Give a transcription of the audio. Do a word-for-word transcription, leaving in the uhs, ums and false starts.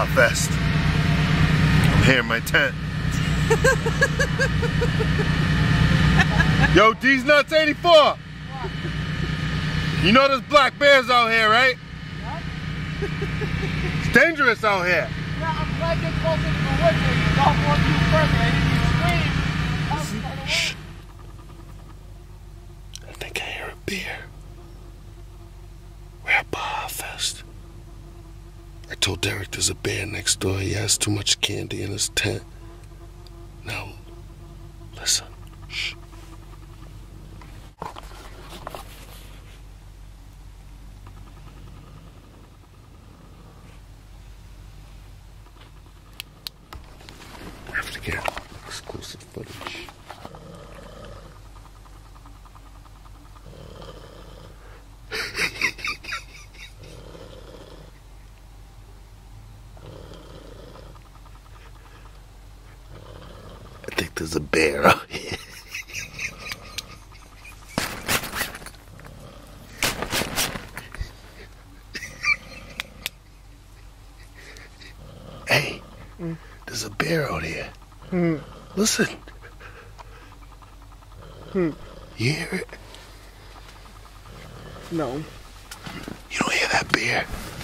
Baja Fest. I'm here in my tent. Yo, D's Nuts eighty-four. What? You know there's black bears out here, right? Yep. It's dangerous out here. Yeah, I'm glad you're closer to the woods and you don't want you further. I didn't scream. Shh. I think I hear a bear. We're at Baja Fest. I told Derek there's a bear next door. He has too much candy in his tent. Now, listen. Shh. I have to get exclusive footage. I think there's a bear out here. Hey, mm. There's a bear out here. Mm. Listen. Mm. You hear it? No. You don't hear that bear?